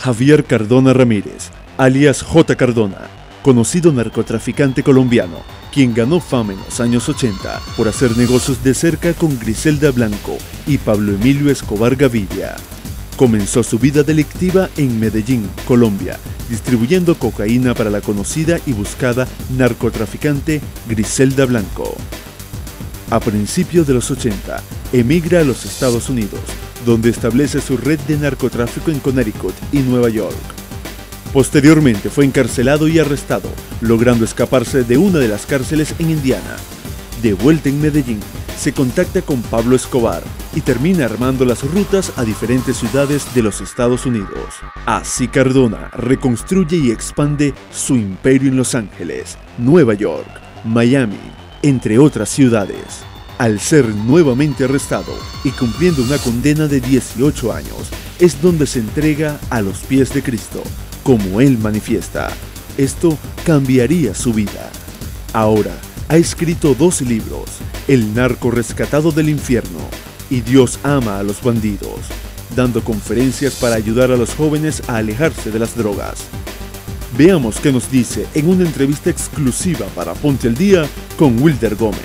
Javier Cardona Ramírez, alias J. Cardona, conocido narcotraficante colombiano, quien ganó fama en los años 80 por hacer negocios de cerca con Griselda Blanco y Pablo Emilio Escobar Gaviria. Comenzó su vida delictiva en Medellín, Colombia, distribuyendo cocaína para la conocida y buscada narcotraficante Griselda Blanco. A principios de los 80, emigra a los Estados Unidos, donde establece su red de narcotráfico en Connecticut y Nueva York. Posteriormente fue encarcelado y arrestado, logrando escaparse de una de las cárceles en Indiana. De vuelta en Medellín, se contacta con Pablo Escobar y termina armando las rutas a diferentes ciudades de los Estados Unidos. Así Cardona reconstruye y expande su imperio en Los Ángeles, Nueva York, Miami, entre otras ciudades. Al ser nuevamente arrestado y cumpliendo una condena de 18 años, es donde se entrega a los pies de Cristo, como él manifiesta. Esto cambiaría su vida. Ahora, ha escrito 2 libros, El narco rescatado del infierno y Dios ama a los bandidos, dando conferencias para ayudar a los jóvenes a alejarse de las drogas. Veamos qué nos dice en una entrevista exclusiva para Ponte al Día con Wilder Gómez.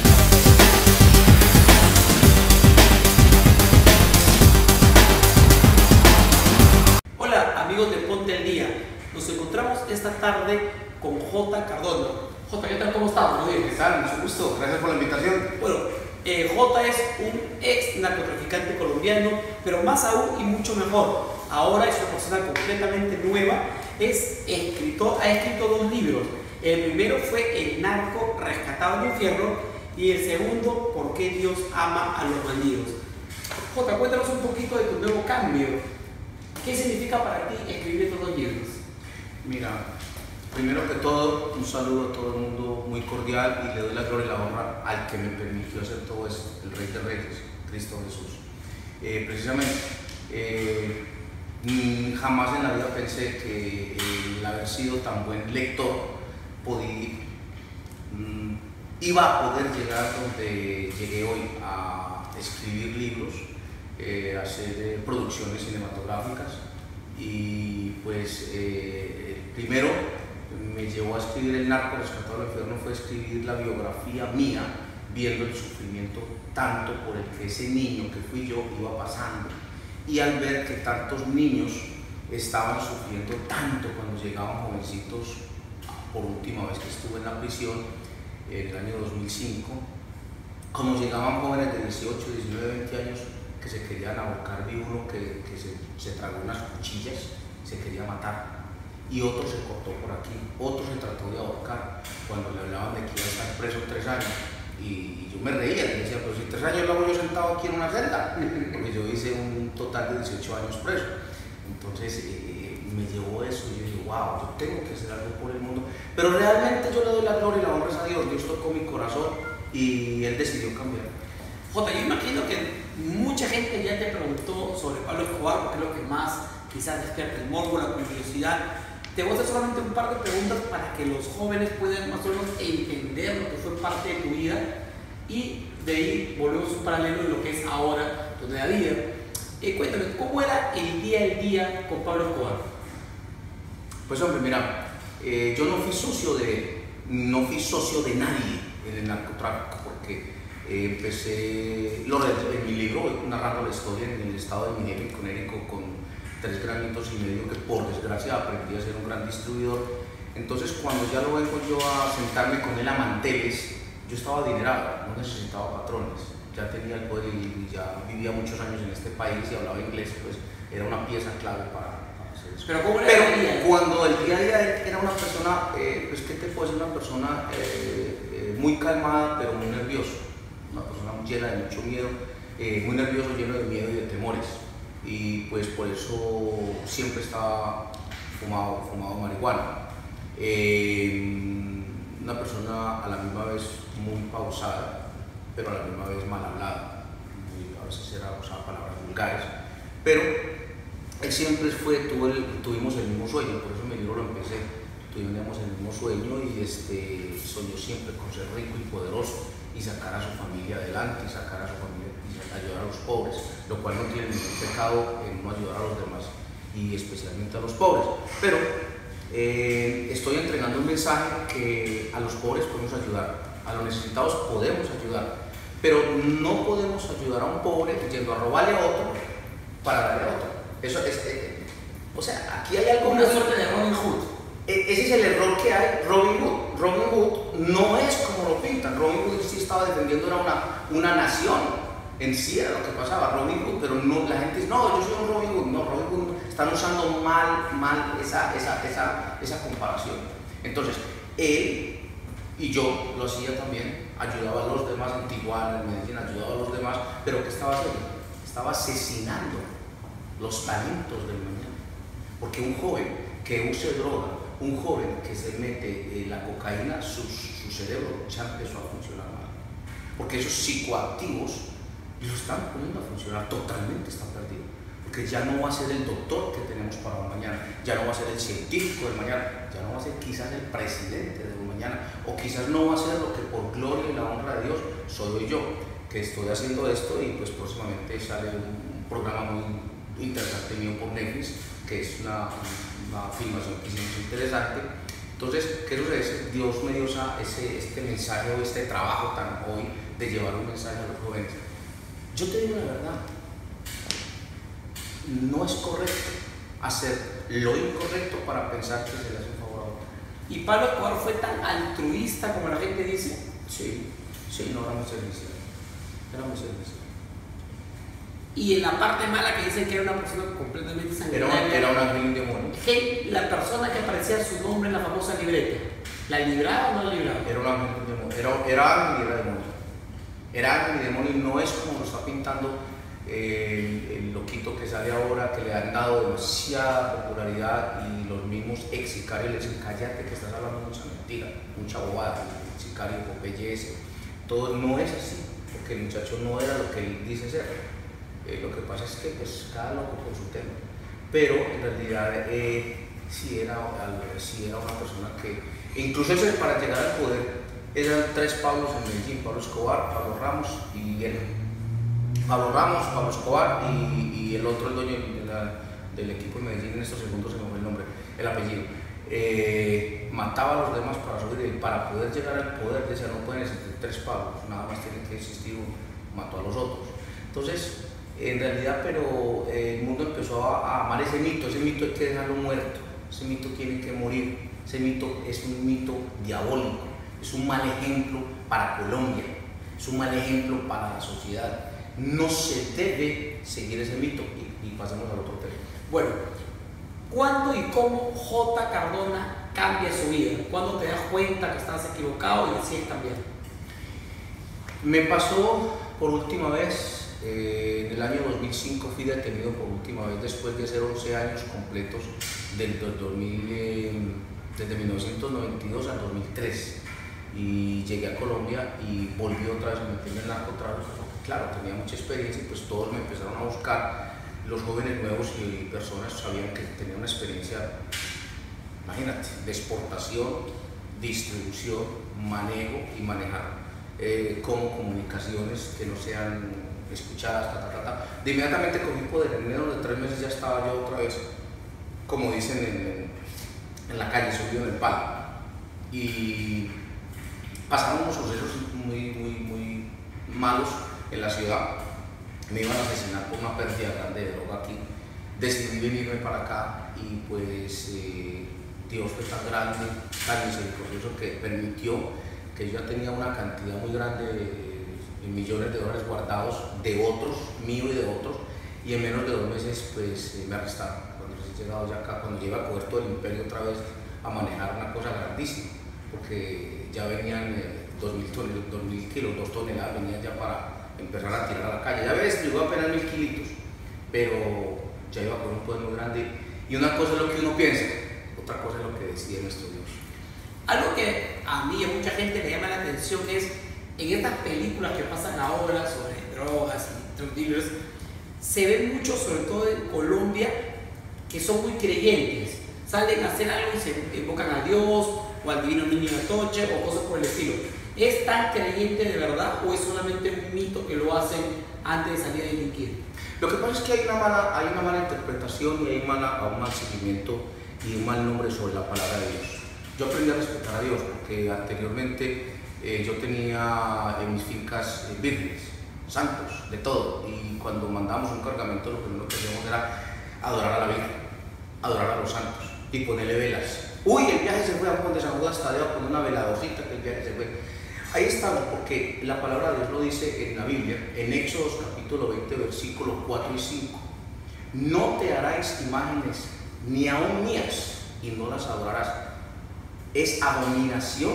Hola amigos de Ponte al Día, nos encontramos esta tarde con J. Cardona. J, ¿qué tal? ¿Cómo estás? ¿Qué tal? Mucho gusto, gracias por la invitación. Bueno, J es un ex narcotraficante colombiano, pero más aún y mucho mejor. Ahora es una persona completamente nueva, es escritor, ha escrito 2 libros. El primero fue El narco rescatado del infierno y el segundo, ¿Por qué Dios ama a los bandidos? J, cuéntanos un poquito de tu nuevo cambio. ¿Qué significa para ti escribir estos 2 libros? Mira, primero que todo, un saludo a todo el mundo muy cordial y le doy la gloria y la honra al que me permitió hacer todo esto, el Rey de Reyes, Cristo Jesús. Precisamente, jamás en la vida pensé que el haber sido tan buen lector iba a poder llegar donde llegué hoy, a escribir libros, hacer producciones cinematográficas y pues primero me llevó a escribir El narco rescatado del infierno, fue escribir la biografía mía, viendo el sufrimiento tanto por el que ese niño que fui yo iba pasando, y al ver que tantos niños estaban sufriendo tanto cuando llegaban jovencitos, por última vez que estuve en la prisión, en el año 2005, como llegaban jóvenes de 18, 19, 20 años que se querían ahorcar, vi uno que se tragó unas cuchillas, se quería matar, y otro se cortó por aquí, otro se trató de ahorcar, cuando le hablaban de que iba a estar preso 3 años, y yo me reía, le decía, pero si 3 años lo hago yo sentado aquí en una celda, porque yo hice un total de 18 años preso. Entonces me llevó eso y yo dije, wow, yo tengo que hacer algo por el mundo, pero realmente yo le doy la gloria y la honra a Dios. Dios tocó mi corazón y Él decidió cambiar. J, yo imagino que mucha gente ya te preguntó sobre Pablo Escobar, porque es lo que más quizás despierta el morbo, la curiosidad. Te voy a hacer solamente un par de preguntas para que los jóvenes puedan más o menos entender lo que fue parte de tu vida, y de ahí volvemos un paralelo de lo que es ahora tu nueva vida. Cuéntame, ¿cómo era el día con Pablo Escobar? Pues hombre, mira, yo no fui socio de nadie en el narcotráfico, porque empecé en mi libro narrando la historia en el estado de Miami, en Connecticut, con 3 granitos y medio, que por desgracia aprendí a ser un gran distribuidor. Entonces cuando ya lo vengo yo a sentarme con él a manteles, yo estaba adinerado, no necesitaba patrones, ya tenía el poder y ya vivía muchos años en este país y hablaba inglés, pues era una pieza clave para hacer eso. Pero, ¿cómo era Pero el día? cuando el día a día era una persona, pues qué te puedo decir, una persona muy calmada pero muy nervioso, una persona llena de mucho miedo, muy nervioso, lleno de miedo y de temores, y pues por eso siempre estaba fumado marihuana. Una persona a la misma vez muy pausada, pero a la misma vez mal hablada, a veces usaba palabras vulgares, pero él siempre tuvimos el mismo sueño, por eso mi libro lo empecé, tuvimos el mismo sueño y soñó siempre con ser rico y poderoso y sacar a su familia adelante, y sacar a su familia y ayudar a los pobres, lo cual no tiene ningún pecado en no ayudar a los demás. y especialmente a los pobres. Pero estoy entregando un mensaje que a los pobres podemos ayudar, a los necesitados podemos ayudar, pero no podemos ayudar a un pobre yendo a robarle a otro para darle a otro. Eso es, o sea, aquí hay algo... Una suerte de Robin Hood. Ese es el error que hay. Robin Hood no es como lo pintan. Robin Hood sí estaba defendiendo una nación. En sí era lo que pasaba, Robin Hood, pero no, la gente dice, no, yo soy un Robin Hood. No, Robin Hood están usando mal esa comparación. Entonces, él y yo lo hacía también, ayudaba a los demás en Tijuana, en Medellín, ayudaba a los demás, pero ¿qué estaba haciendo? Estaba asesinando los talentos del mañana. Porque un joven que use droga, un joven que se mete la cocaína, su cerebro ya empezó a funcionar mal. Porque esos psicoactivos lo están poniendo a funcionar, totalmente están perdidos. Porque ya no va a ser el doctor que tenemos para mañana, ya no va a ser el científico del mañana, ya no va a ser quizás el presidente del mañana, o quizás no va a ser lo que por gloria y la honra de Dios soy yo, que estoy haciendo esto y pues próximamente sale un programa muy interesante mío por Netflix, que es una filmación que hicimos interesante. Entonces, ¿qué sucede? Dios me dio este mensaje o este trabajo tan hoy de llevar un mensaje a los jóvenes. Yo te digo la verdad, no es correcto hacer lo incorrecto para pensar que se le hace un favor a otro. ¿Y Pablo Escobar fue tan altruista como la gente dice? Sí, no era muy servicial. Y en la parte mala que dicen que era una persona completamente sanguinaria. Era un ángel y un demonio. La persona que aparecía su nombre en la famosa libreta, ¿la libraba o no la libraba? Era un ángel y un demonio. Era ángel y era demonio. Era ángel y demonio y no es como lo está pintando el loquito que sale ahora, que le han dado demasiada popularidad y los mismos ex sicarios le dicen, cállate que estás hablando mucha mentira, mucha bobada, el sicario Popeye, todo no es así, porque el muchacho no era lo que él dice ser. Lo que pasa es que pues cada loco con su tema, pero en realidad sí era una persona que, incluso para llegar al poder, eran tres Pablos en Medellín: Pablo Escobar, Pablo Ramos y él. Pablo Ramos, Pablo Escobar y el otro, el dueño del equipo de Medellín, en estos segundos se me fue el nombre, el apellido. Mataba a los demás para subir y para poder llegar al poder decía, no pueden existir tres Pablos, nada más tiene que existir uno, mató a los otros. Entonces, en realidad, pero el mundo empezó a amar ese mito hay que dejarlo muerto, ese mito tiene que morir, ese mito es un mito diabólico, es un mal ejemplo para Colombia, es un mal ejemplo para la sociedad. No se debe seguir ese mito y pasamos al otro tema. Bueno, ¿cuándo y cómo J. Cardona cambia su vida? ¿Cuándo te das cuenta que estás equivocado y decides cambiar? Me pasó por última vez en el año 2005, fui detenido por última vez después de hacer 11 años completos desde 1992 al 2003 y llegué a Colombia y volví otra vez a meterme en el narcotráfico. Claro, tenía mucha experiencia y pues todos me empezaron a buscar. Los jóvenes nuevos y personas sabían que tenía una experiencia, imagínate, de exportación, distribución, manejo y manejar como comunicaciones que no sean escuchadas, De inmediatamente cogí poder, en menos de 3 meses ya estaba yo otra vez, como dicen en la calle, subido en el palo. Y pasaron unos sucesos muy malos en la ciudad. Me iban a asesinar por una pérdida grande de droga aquí. Decidí venirme para acá y pues Dios fue tan grande, tan misericordioso que permitió que yo ya tenía una cantidad muy grande de millones de dólares guardados de otros, mío y de otros, y en menos de 2 meses pues me arrestaron. Cuando he llegado ya acá, cuando llegué a coger todo el imperio otra vez a manejar una cosa grandísima, porque ya venían 2.000 kilos, 2 toneladas venían ya para empezar a tirar a la calle. Ya ves, llegó apenas 1.000 kilitos, pero ya iba con un poder muy grande. Y una cosa es lo que uno piensa, otra cosa es lo que decide nuestro Dios. Algo que a mí y a mucha gente le llama la atención es, en estas películas que pasan ahora sobre drogas y drug dealers, se ve mucho, sobre todo en Colombia, que son muy creyentes. Salen a hacer algo y se invocan a Dios, o al divino niño Atoche, o cosas por el estilo. ¿Es tan creyente de verdad o es solamente un mito que lo hacen antes de salir a delinquir? Lo que pasa es que hay una mala interpretación y hay un mal seguimiento y un mal nombre sobre la palabra de Dios. Yo aprendí a respetar a Dios porque anteriormente yo tenía en mis fincas vírgenes, santos, de todo, y cuando mandábamos un cargamento lo primero que hacíamos era adorar a la Virgen, adorar a los santos y ponerle velas. Uy, el viaje se fue a Juan de San Judas Tadeo a poner una veladorcita que el viaje se fue. Ahí estamos, porque la palabra de Dios lo dice en la Biblia, en Éxodo capítulo 20, versículos 4 y 5. No te harás imágenes ni aun mías y no las adorarás. Es abominación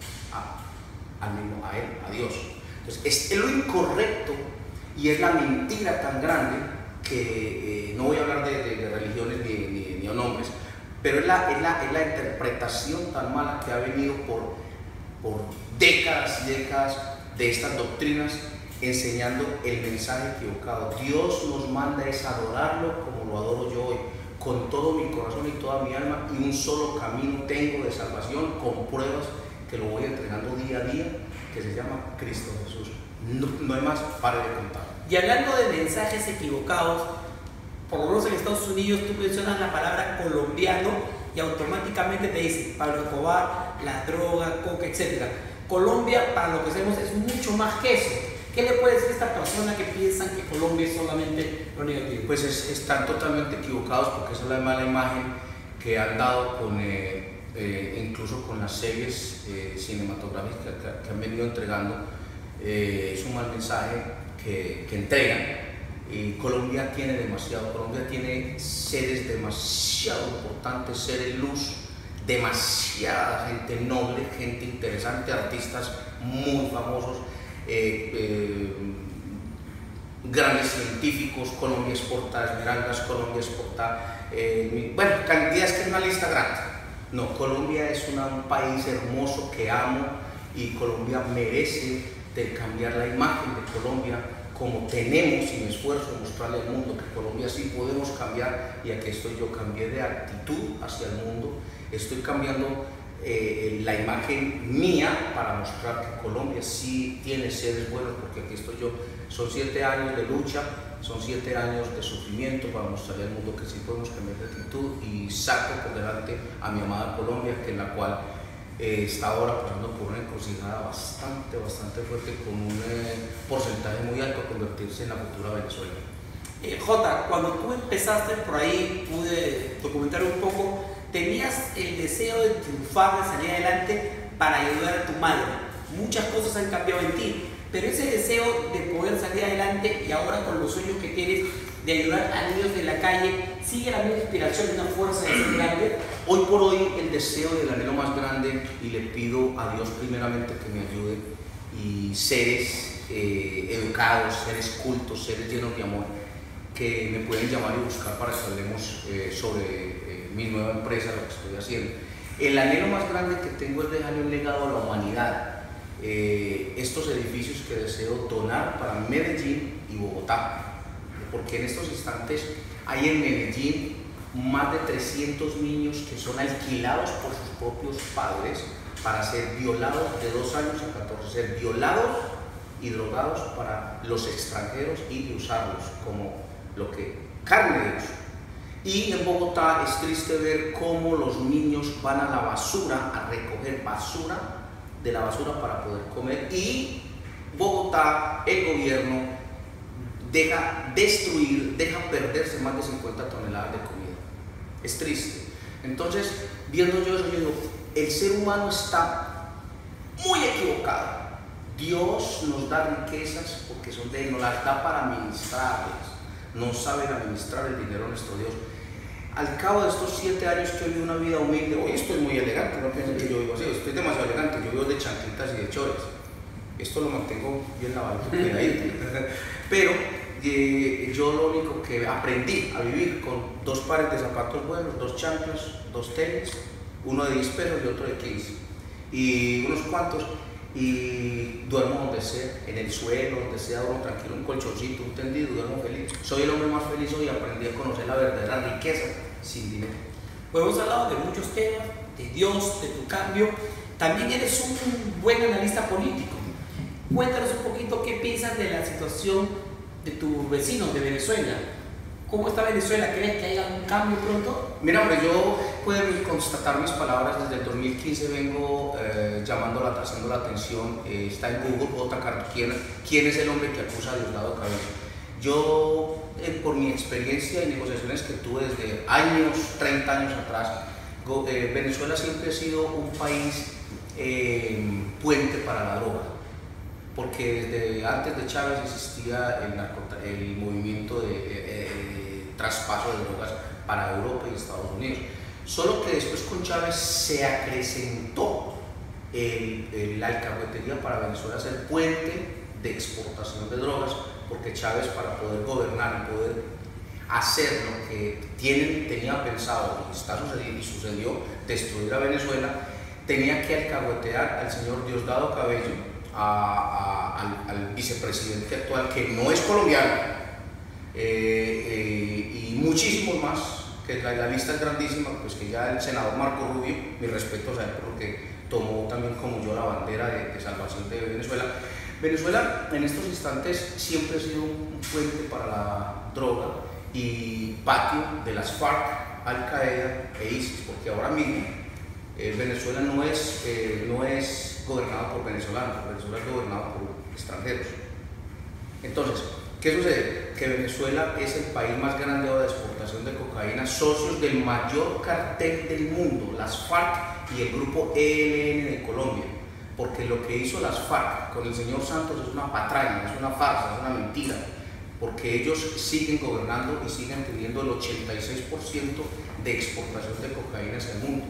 a él, a Dios. Entonces, es lo incorrecto y es la mentira tan grande que no voy a hablar de religiones ni de nombres, pero es la interpretación tan mala que ha venido por décadas y décadas de estas doctrinas enseñando el mensaje equivocado. Dios nos manda es adorarlo como lo adoro yo hoy, con todo mi corazón y toda mi alma, y un solo camino tengo de salvación con pruebas que lo voy entregando día a día, que se llama Cristo Jesús. No hay más, pare de contar. Y hablando de mensajes equivocados, por lo menos en Estados Unidos tú mencionas la palabra colombiano y automáticamente te dicen Pablo Escobar, la droga, coca, etc. Colombia, para lo que sabemos, es mucho más que eso. ¿Qué le puede decir a esta persona que piensan que Colombia es solamente lo negativo? Pues están totalmente equivocados, porque esa es la mala imagen que han dado incluso con las series cinematográficas que han venido entregando. Es un mal mensaje que entregan. Colombia tiene demasiado, Colombia tiene seres demasiado importantes, seres luz, demasiada gente noble, gente interesante, artistas muy famosos, grandes científicos. Colombia exporta esmeraldas, Colombia exporta, bueno, cantidades que es una lista grande. No, Colombia es un país hermoso que amo, y Colombia merece de cambiar la imagen de Colombia, como tenemos sin esfuerzo, mostrarle al mundo que Colombia sí podemos cambiar. Y aquí estoy yo, cambié de actitud hacia el mundo, estoy cambiando la imagen mía para mostrar que Colombia sí tiene seres buenos, porque aquí estoy yo. Son 7 años de lucha, son 7 años de sufrimiento para mostrarle al mundo que sí podemos cambiar de actitud, y saco por delante a mi amada Colombia, que en la cual está ahora pasando por una encrucijada bastante fuerte, con un porcentaje muy alto a convertirse en la futura Venezuela. Jota, cuando tú empezaste por ahí, pude documentar un poco, tenías el deseo de triunfar, de salir adelante para ayudar a tu madre. Muchas cosas han cambiado en ti, pero ese deseo de poder salir adelante, y ahora con los sueños que tienes de ayudar a niños de la calle, sigue la misma inspiración y una fuerza de ser grande. Hoy por hoy el deseo y el anhelo más grande, y le pido a Dios primeramente que me ayude, y seres educados, seres cultos, seres llenos de amor, que me pueden llamar y buscar para que hablemos sobre mi nueva empresa, lo que estoy haciendo. El anhelo más grande que tengo es dejarle un legado a la humanidad. Estos edificios que deseo donar para Medellín y Bogotá, porque en estos instantes hay en Medellín más de 300 niños que son alquilados por sus propios padres para ser violados de 2 años a 14, ser violados y drogados para los extranjeros y de usarlos como lo que carne de uso. Y en Bogotá es triste ver cómo los niños van a la basura a recoger basura de la basura para poder comer, y Bogotá, el gobierno, deja perderse más de 50 toneladas de comida. Es triste. Entonces, viendo yo eso, yo digo, el ser humano está muy equivocado. Dios nos da riquezas porque son de Él, nos las da para administrarlas. No saben administrar el dinero nuestro Dios. Al cabo de estos 7 años que he vivido una vida humilde, hoy estoy muy elegante, no piensen que yo vivo así, estoy demasiado elegante, yo vivo de chanclitas y de chores. Esto lo mantengo bien lavado, pero yo lo único que aprendí a vivir con 2 pares de zapatos buenos, 2 chanclas, 2 tenis, uno de 10 pesos y otro de 15, y unos cuantos, y duermo donde sea, en el suelo, donde sea, duermo tranquilo, un colchoncito, un tendido, duermo feliz. Soy el hombre más feliz hoy, aprendí a conocer la verdadera riqueza sin dinero. Pues hemos hablado de muchos temas, de Dios, de tu cambio. también eres un buen analista político. Cuéntanos un poquito qué piensas de la situación de tus vecinos de Venezuela. ¿Cómo está Venezuela? ¿Crees que haya un cambio pronto? Mira, hombre, yo puedo constatar mis palabras. Desde el 2015 vengo haciendo la atención. Está en Google, J. ¿Quién es el hombre que acusa a Diosdado Cabello? Yo, por mi experiencia y negociaciones que tuve desde años, 30 años atrás, Venezuela siempre ha sido un país puente para la droga, porque desde antes de Chávez existía el movimiento de traspaso de drogas para Europa y Estados Unidos. Solo que después con Chávez se acrecentó la alcahuetería para Venezuela ser puente de exportación de drogas, porque Chávez, para poder gobernar y poder hacer lo que tenía pensado y está sucediendo y sucedió, destruir a Venezuela, tenía que alcahuetear al señor Diosdado Cabello, al vicepresidente actual, que no es colombiano, y muchísimos más, que la lista es grandísima, pues que ya el senador Marco Rubio, mi respeto a él, porque tomó también como yo la bandera de salvación de Venezuela. Venezuela en estos instantes siempre ha sido un puente para la droga y patio de las FARC, Al Qaeda e ISIS, porque ahora mismo Venezuela no es gobernado por venezolanos, Venezuela es gobernado por extranjeros. Entonces, ¿qué sucede? Que Venezuela es el país más grande ahora de exportación de cocaína, socios del mayor cartel del mundo, las FARC y el grupo ELN de Colombia, porque lo que hizo las FARC con el señor Santos es una patraña, es una farsa, es una mentira, porque ellos siguen gobernando y siguen teniendo el 86% de exportación de cocaína hacia el mundo,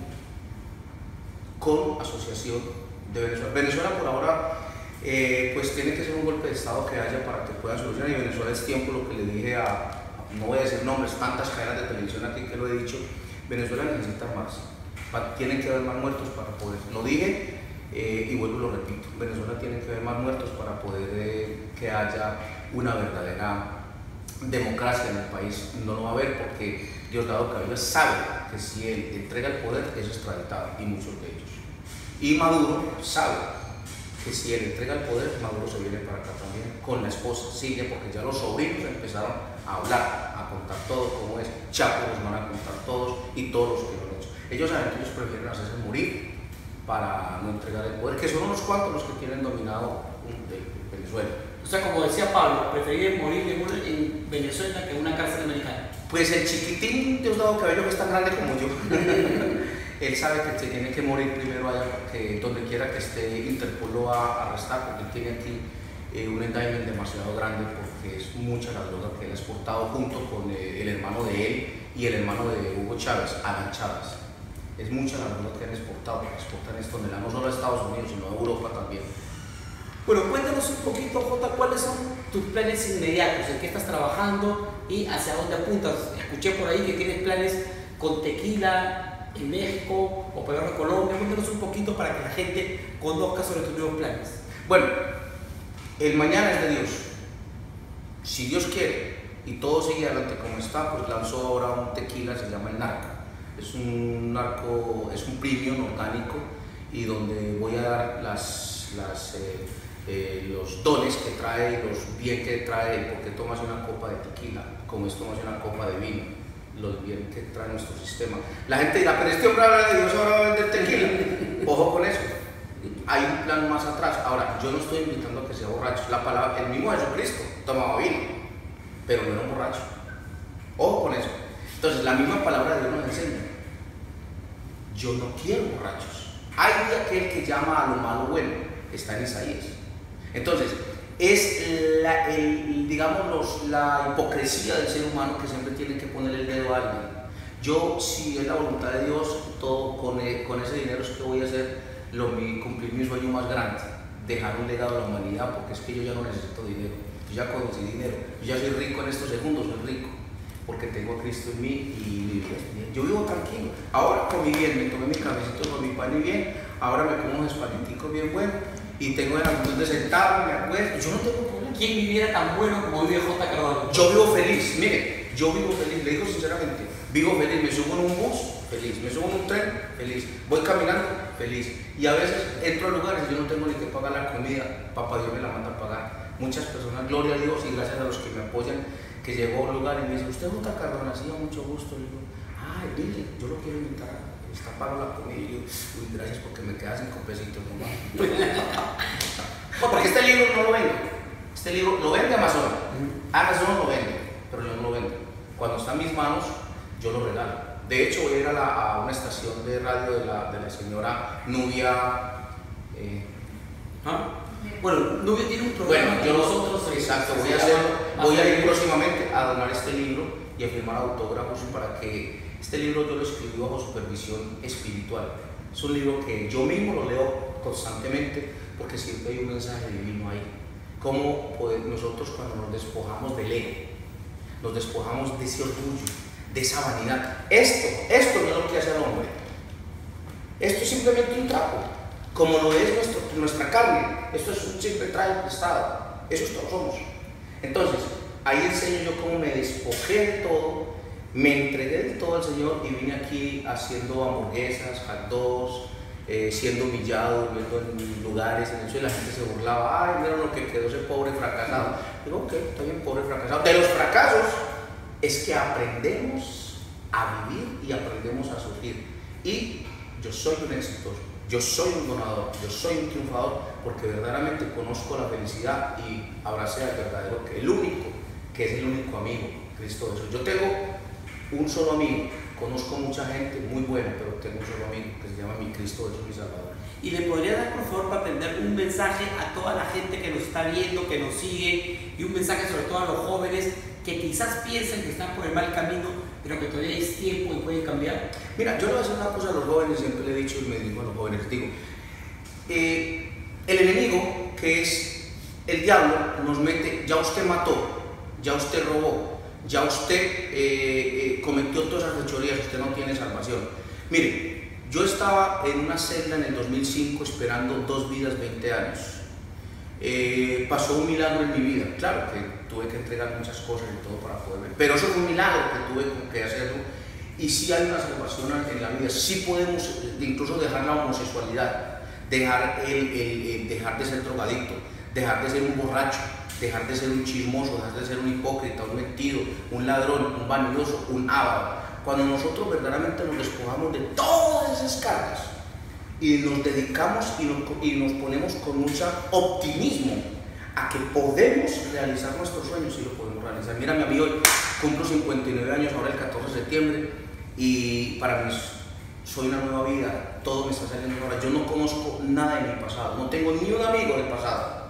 con asociación de Venezuela. Venezuela por ahora pues tiene que ser un golpe de estado que haya para que pueda solucionar, y Venezuela es tiempo, lo que le dije no voy a decir nombres, tantas cadenas de televisión aquí que lo he dicho, Venezuela necesita más, tienen que haber más muertos para poder, lo dije y vuelvo y lo repito, Venezuela tiene que haber más muertos para poder que haya una verdadera democracia en el país. No lo va a haber porque Diosdado Cabello sabe que si él entrega el poder es extraditado, y muchos de ellos. Y Maduro sabe que si él entrega el poder, Maduro se viene para acá también con la esposa, sigue, porque ya los sobrinos empezaron a hablar, a contar todo como es. Chapo los van a contar todos y todos los que lo han hecho. Ellos saben que ellos prefieren hacerse morir para no entregar el poder, que son unos cuantos los que tienen dominado Venezuela. O sea, como decía Pablo, preferiría morir en Venezuela que en una cárcel americana. Pues el chiquitín Diosdado Cabello, que es tan grande como yo, él sabe que se tiene que morir primero allá, porque donde quiera que esté Interpol lo va a arrestar, porque él tiene aquí un indictment demasiado grande, porque es mucha la droga que él ha exportado junto con el hermano de él y el hermano de Hugo Chávez, Alan Chávez. Es mucha la droga que han exportado, porque exportan esto no solo a Estados Unidos, sino a Europa también. Bueno, cuéntanos un poquito, Jota, ¿cuáles son tus planes inmediatos? ¿En qué estás trabajando y hacia dónde apuntas? Escuché por ahí que tienes planes con tequila en México o peor en Colombia. Cuéntanos un poquito para que la gente conozca sobre tus nuevos planes. Bueno, el mañana es de Dios. Si Dios quiere y todo sigue adelante como está, pues lanzó ahora un tequila, se llama el Narco. Es un premium orgánico, y donde voy a dar los dones que trae, los bien que trae, porque tomas una copa de tequila, como es tomas una copa de vino, los bien que trae nuestro sistema. La gente dirá, pero este hombre habla de Dios, ahora va a vender tequila. Ojo con eso, hay un plan más atrás. Ahora, yo no estoy invitando a que sea borracho. La palabra, el mismo Jesucristo tomaba vino, pero no era un borracho. Ojo con eso. Entonces, la misma palabra de Dios nos enseña: yo no quiero borrachos. Hay de aquel que llama a lo malo bueno, está en Isaías. Entonces, es la hipocresía del ser humano que siempre tiene que poner el dedo a alguien. Yo, si es la voluntad de Dios, todo con ese dinero es que voy a hacer cumplir mi sueño más grande, dejar un legado a la humanidad, porque es que yo ya no necesito dinero, yo ya conocí dinero, yo ya soy rico en estos segundos, soy rico, porque tengo a Cristo en mí y yo vivo tranquilo. Ahora comí bien, me tomé mi cafecito con mi pan y bien, ahora me como unos espagueticos bien buenos y tengo la actitud de sentarme, me acuesto, yo no tengo problema. ¿Quién viviera tan bueno como vive J. Cardona? Yo vivo feliz, mire, yo vivo feliz, le digo sinceramente, vivo feliz, me subo en un bus, feliz, me subo en un tren, feliz, voy caminando, feliz. Y a veces entro a lugares y yo no tengo ni que pagar la comida, papá Dios me la manda a pagar. Muchas personas, gloria a Dios y gracias a los que me apoyan, que llegó a un lugar y me dice, ¿usted es J. Cardona? Sí, con mucho gusto. Le digo, ay, dile, yo lo quiero invitar, está pago la comida. Y yo, uy, gracias porque me quedas 5 pesitos nomás. Porque este libro no lo vendo. Este libro lo vende Amazon. Amazon lo vende, pero yo no lo vendo. Cuando está en mis manos, yo lo regalo. De hecho, voy a ir a una estación de radio de la señora Nubia. Bueno, Nubia tiene un programa. Bueno, yo nosotros, exacto, voy a ir próximamente a donar este libro y a firmar autógrafos para que este libro yo lo escribí bajo supervisión espiritual. Es un libro que yo mismo lo leo constantemente porque siempre hay un mensaje divino ahí. Cómo nosotros cuando nos despojamos del ego, nos despojamos de ese orgullo, de esa vanidad. Esto no es lo que hace al hombre. Esto es simplemente un trapo, como lo es nuestra carne. Esto es un simple trapo prestado. Eso todos somos. Entonces, ahí enseño yo cómo me despojé de todo, me entregué de todo al Señor y vine aquí haciendo hamburguesas, hot dogs, siendo humillado, viviendo en lugares en eso y la gente se burlaba. Ay, mira lo que quedó ese pobre fracasado. Digo, ok, está bien, pobre fracasado. De los fracasos es que aprendemos a vivir y aprendemos a sufrir. Y yo soy un exitoso, yo soy un donador, yo soy un triunfador porque verdaderamente conozco la felicidad y abracé al verdadero, que es el único amigo, Cristo Jesús. Yo tengo un solo amigo, conozco mucha gente muy buena, pero tengo un solo amigo que se llama mi Cristo Jesús, mi Salvador. ¿Y le podría dar, por favor, para aprender un mensaje a toda la gente que nos está viendo, que nos sigue, y un mensaje sobre todo a los jóvenes que quizás piensan que están por el mal camino, pero que todavía hay tiempo y pueden cambiar? Mira, yo le voy a decir una cosa a los jóvenes, siempre le he dicho y me digo a los jóvenes, digo, el enemigo, que es el diablo, nos mete, ya usted mató, ya usted robó, ya usted cometió todas esas fechorías, usted no tiene salvación. Mire, yo estaba en una celda en el 2005 esperando 2 vidas, 20 años. Pasó un milagro en mi vida, claro que tuve que entregar muchas cosas y todo para poder ver, pero eso fue un milagro que tuve que hacerlo. Y sí hay una salvación en la vida, sí podemos incluso dejar la homosexualidad, dejar de ser drogadicto, dejar de ser un borracho, dejar de ser un chismoso, dejar de ser un hipócrita, un mentido, un ladrón, un vanidoso, un avaro. Cuando nosotros verdaderamente nos despojamos de todas esas cargas y nos dedicamos y nos ponemos con mucho optimismo a que podemos realizar nuestros sueños, y lo podemos realizar. Mírame a mí hoy, cumplo 59 años ahora el 14 de septiembre y para mí soy una nueva vida, todo me está saliendo ahora. Yo no conozco nada de mi pasado, no tengo ni un amigo del pasado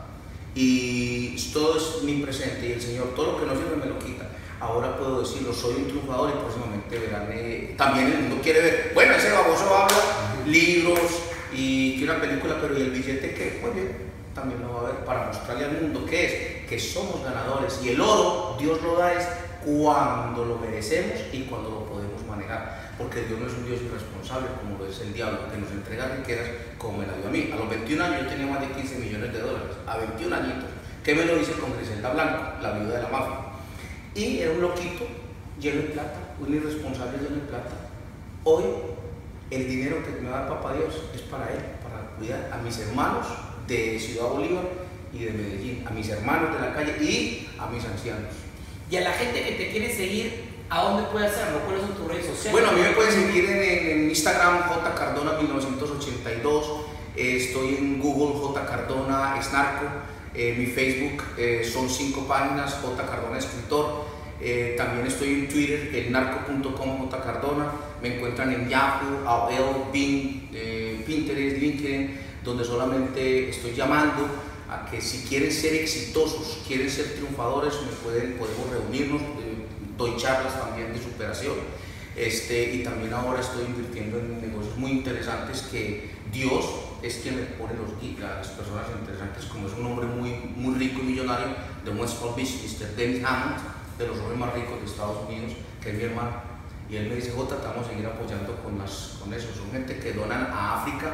y todo es mi presente y el Señor todo lo que no sirve me lo quita. Ahora puedo decirlo, soy un triunfador y próximamente verán, también el mundo quiere ver, bueno, ese baboso habla, libros y que una película, pero ¿y el billete qué? Muy bien, también lo va a ver para mostrarle al mundo qué es, que somos ganadores y el oro Dios lo da es cuando lo merecemos y cuando lo podemos manejar, porque Dios no es un Dios irresponsable como lo es el diablo, que nos entrega riquezas como me la dio a mí. A los 21 años yo tenía más de 15 millones de dólares, a 21 añitos. ¿Qué me lo hice con Griselda Blanco, la viuda de la mafia? Y era un loquito lleno de plata, un irresponsable lleno de plata. Hoy el dinero que me da el Papá Dios es para él, para cuidar a mis hermanos de Ciudad Bolívar y de Medellín, a mis hermanos de la calle y a mis ancianos. Y a la gente que te quiere seguir, ¿a dónde puede hacerlo? ¿Cuáles son tus redes sociales? Bueno, a mí me pueden seguir en Instagram, J. Cardona 1982, estoy en Google, J. Cardona es narco, mi Facebook son 5 páginas, J. Cardona escritor, también estoy en Twitter, elnarco.com, J. Cardona, me encuentran en Yahoo, AOL, Bing, Pinterest, LinkedIn, donde solamente estoy llamando a que si quieren ser exitosos, quieren ser triunfadores, podemos reunirnos, doy charlas también de superación, y también ahora estoy invirtiendo en negocios muy interesantes que Dios es quien me pone las personas interesantes, como es un hombre muy rico y millonario de West Palm Beach, Mr. Dennis Hammond, de los hombres más ricos de Estados Unidos, que es mi hermano, y él me dice, Jota, te vamos a seguir apoyando con eso, son gente que donan a África,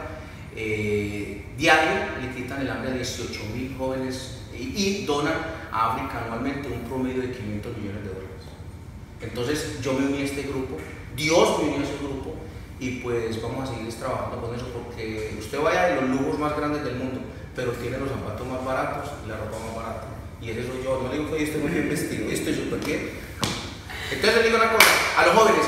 diario le quitan el hambre a 18,000 jóvenes y donan a África anualmente un promedio de 500 millones de dólares. Entonces yo me uní a este grupo, Dios me unió a ese grupo y pues vamos a seguir trabajando con eso, porque usted vaya de los lujos más grandes del mundo, pero tiene los zapatos más baratos y la ropa más barata, y ese soy yo. No le digo que estoy muy bien vestido, estoy súper bien. Entonces le digo una cosa a los jóvenes: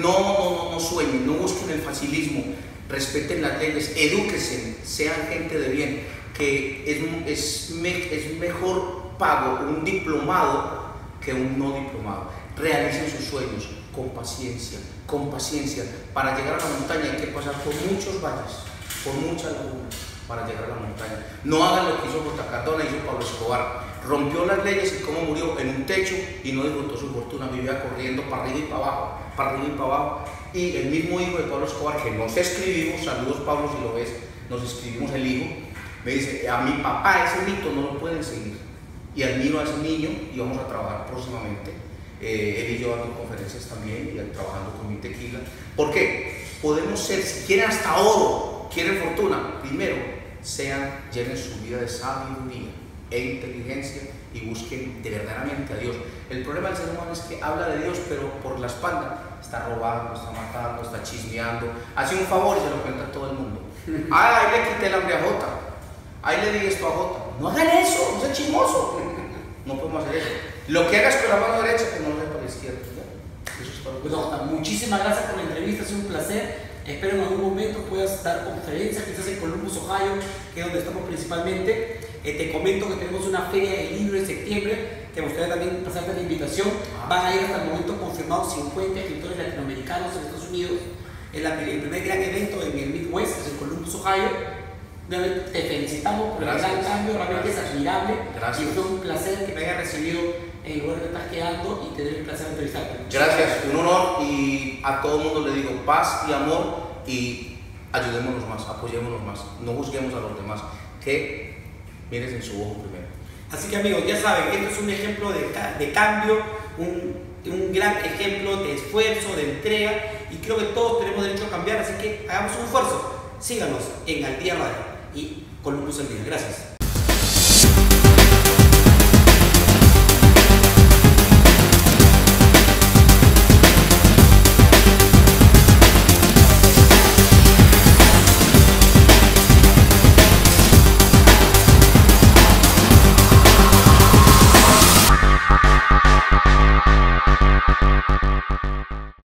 no sueñen, no busquen el facilismo, respeten las leyes, edúquense, sean gente de bien, que es mejor pago un diplomado que un no diplomado. Realicen sus sueños con paciencia, con paciencia. Para llegar a la montaña hay que pasar por muchos valles, por muchas lagunas para llegar a la montaña. No hagan lo que hizo J. Cardona, hizo Pablo Escobar. Rompió las leyes y cómo murió en un techo y no disfrutó su fortuna, vivía corriendo para arriba y para abajo, para arriba y para abajo. Y el mismo hijo de Pablo Escobar, que nos escribimos, saludos Pablo si lo ves, nos escribimos el hijo, me dice: a mi papá ese mito no lo pueden seguir, y admiro a ese niño y vamos a trabajar próximamente, él y yo dando conferencias también y trabajando con mi tequila. ¿Por qué? Podemos ser, si quieren hasta oro, quieren fortuna, primero llenen su vida de sabiduría e inteligencia y busquen de verdaderamente a Dios. El problema del ser humano es que habla de Dios, pero por la espalda está robando, está matando, está chismeando, hace un favor y se lo cuenta a todo el mundo. Ahí le quité el hambre a Jota, ahí le di esto a Jota. No hagan eso, no sean chismoso. No podemos hacer eso. Lo que hagas con la mano derecha, que no lo hagas para la izquierda. Eso es todo. Pues, Jota, muchísimas gracias por la entrevista, ha sido un placer. Espero en algún momento puedas dar conferencias, quizás en Columbus, Ohio, que es donde estamos principalmente. Te comento que tenemos una feria de libro en septiembre. Te gustaría también pasarte la invitación. Van a ir hasta el momento confirmados 50 escritores latinoamericanos en Estados Unidos. Es el primer gran evento en el Midwest, es en Columbus, Ohio. Te felicitamos por el gran cambio, realmente es admirable. Gracias. Y fue un placer que me hayas recibido en el lugar que estás quedando y tener el placer de entrevistarte. Gracias, un honor, y a todo el mundo le digo paz y amor, y ayudémonos más, apoyémonos más, no juzguemos a los demás, que mires en su ojo primero. Así que amigos, ya saben, esto es un ejemplo de cambio, un gran ejemplo de esfuerzo, de entrega, y creo que todos tenemos derecho a cambiar, así que hagamos un esfuerzo. Síganos en Al Día Radio y Columbus al Día. Gracias.